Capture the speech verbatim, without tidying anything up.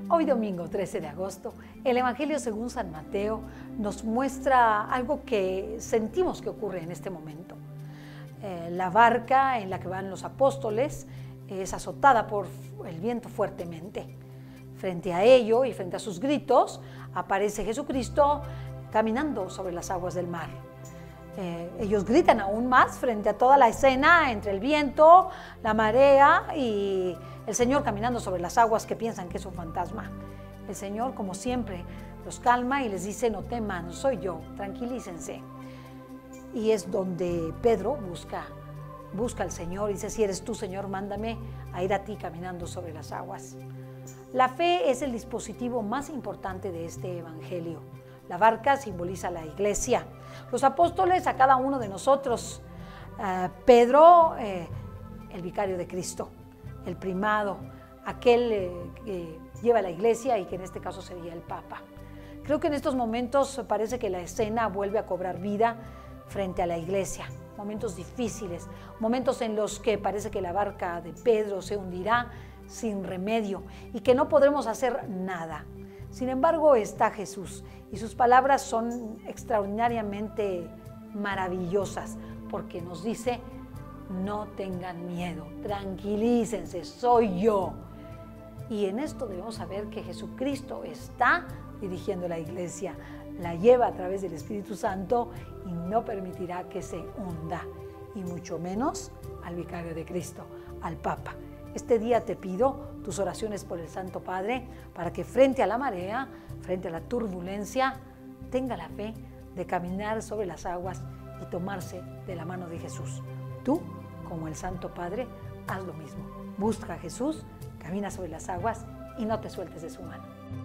Hoy domingo trece de agosto, el Evangelio según San Mateo nos muestra algo que sentimos que ocurre en este momento. Eh, la barca en la que van los apóstoles es azotada por el viento fuertemente. Frente a ello y frente a sus gritos aparece Jesucristo caminando sobre las aguas del mar. Eh, ellos gritan aún más frente a toda la escena entre el viento, la marea y el Señor caminando sobre las aguas que piensan que es un fantasma. El Señor, como siempre, los calma y les dice: no teman, soy yo, tranquilícense. Y es donde Pedro busca, busca al Señor y dice: si eres tú, Señor, mándame a ir a ti caminando sobre las aguas. La fe es el dispositivo más importante de este Evangelio. La barca simboliza la iglesia, los apóstoles a cada uno de nosotros, uh, Pedro, eh, el vicario de Cristo, el primado, aquel eh, que lleva la iglesia y que en este caso sería el Papa. Creo que en estos momentos parece que la escena vuelve a cobrar vida frente a la iglesia, momentos difíciles, momentos en los que parece que la barca de Pedro se hundirá sin remedio y que no podremos hacer nada. Sin embargo, está Jesús y sus palabras son extraordinariamente maravillosas porque nos dice: no tengan miedo, tranquilícense, soy yo. Y en esto debemos saber que Jesucristo está dirigiendo la iglesia, la lleva a través del Espíritu Santo y no permitirá que se hunda, y mucho menos al vicario de Cristo, al Papa. Este día te pido tus oraciones por el Santo Padre para que frente a la marea, frente a la turbulencia, tenga la fe de caminar sobre las aguas y tomarse de la mano de Jesús. Tú, como el Santo Padre, haz lo mismo. Busca a Jesús, camina sobre las aguas y no te sueltes de su mano.